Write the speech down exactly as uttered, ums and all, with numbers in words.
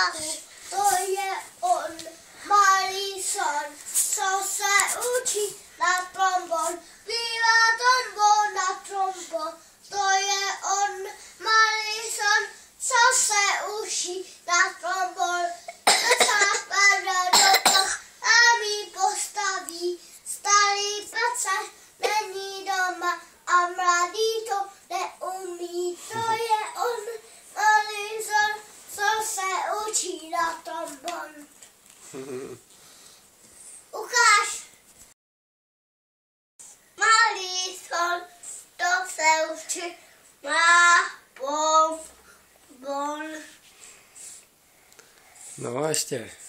Lukáš, to je on, malý son, co se učí na trombon, zpívá trombon na trombon. To je on, malý son, co se učí na trombon. Zapade do pach a mi postaví, starý pace není doma a mladý to neumí. To je on, malý son, co se učí na trombon. Ukáž. Malý son, to se učí na trombon. No a ještě.